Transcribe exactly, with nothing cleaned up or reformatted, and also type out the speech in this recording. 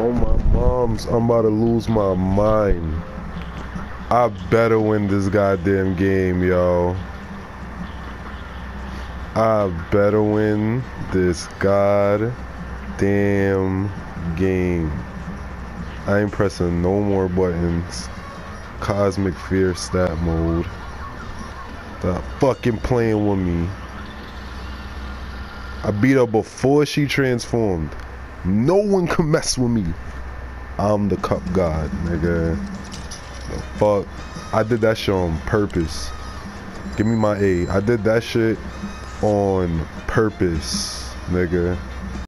Oh my moms, I'm about to lose my mind. I better win this goddamn game, yo. I better win this goddamn game. I ain't pressing no more buttons. Cosmic Fear stat mode. Stop fucking playing with me. I beat her before she transformed. No one can mess with me. I'm the cup god, nigga. The fuck? I did that shit on purpose. Give me my A. I did that shit on purpose, nigga.